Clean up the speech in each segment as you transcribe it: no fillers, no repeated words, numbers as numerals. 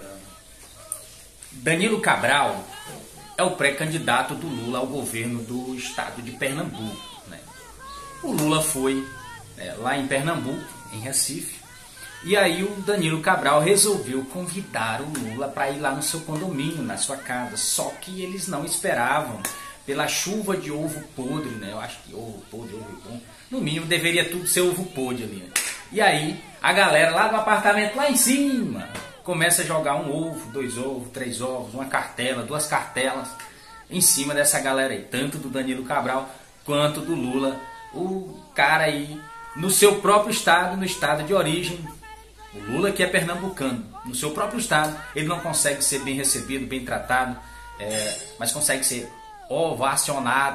Danilo Cabral é o pré-candidato do Lula ao governo do estado de Pernambuco, né? O Lula foi lá em Pernambuco, em Recife, e aí o Danilo Cabral resolveu convidar o Lula para ir lá no seu condomínio, na sua casa. Só que eles não esperavam pela chuva de ovo podre, né? Eu acho que ovo podre, ovo bom. No mínimo deveria tudo ser ovo podre ali, né? E aí a galera lá do apartamento lá em cima começa a jogar um ovo, 2 ovos, 3 ovos, uma cartela, 2 cartelas em cima dessa galera aí, tanto do Danilo Cabral quanto do Lula, o cara aí no seu próprio estado, no estado de origem. O Lula, que é pernambucano, no seu próprio estado, ele não consegue ser bem recebido, bem tratado, mas consegue ser ovacionado.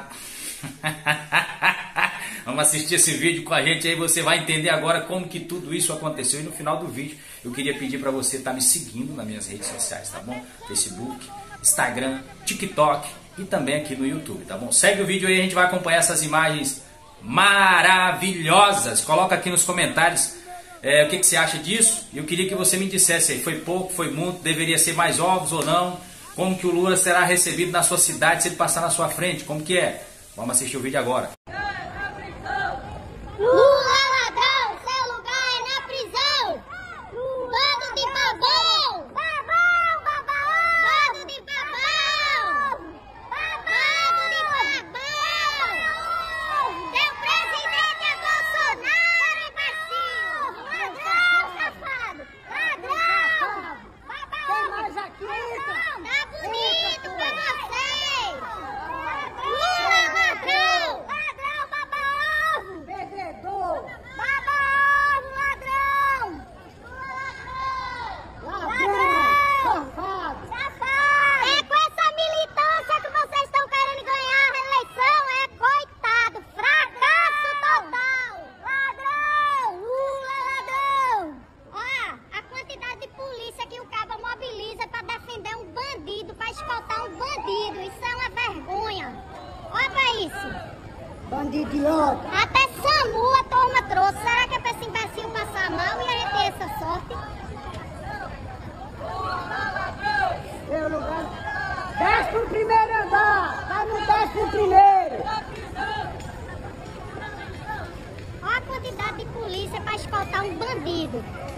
Vamos assistir esse vídeo com a gente aí, você vai entender agora como que tudo isso aconteceu. E no final do vídeo eu queria pedir para você estar me seguindo nas minhas redes sociais, tá bom? Facebook, Instagram, TikTok e também aqui no YouTube, tá bom? Segue o vídeo aí, a gente vai acompanhar essas imagens maravilhosas. Coloca aqui nos comentários o que você acha disso. Eu queria que você me dissesse aí, foi pouco, foi muito, deveria ser mais ovos ou não? Como que o Lula será recebido na sua cidade se ele passar na sua frente? Como que é? Vamos assistir o vídeo agora. Lula ladrão, seu lugar é na prisão. Bando de babão. Babão, babão. Bando de babão. Bando de babão. Teu presidente é Bolsonaro, imbecil. Ladrão, safado. Ladrão. Babão. Tem mais aqui. Tá bonito pra vocês. Lula ladrão. Ladrão, babão. Perdedor. Babão, ladrão. Ladrão. Safado. É com essa militância que vocês estão querendo ganhar a eleição. É coitado. Fracasso total. Ladrão. Lula ladrão. Ó, a quantidade de polícia que o cabo mobiliza para defender um bandido, para escoltar um bandido. Isso é uma vergonha. Olha pra isso. Bandido idiota. Até SAMU a turma trouxe. Será que é pra esse imbecil passar mal e a gente ter essa sorte? Seu lugar. Desce pro primeiro andar. Vai no 11º. Olha a quantidade de polícia para escoltar um bandido.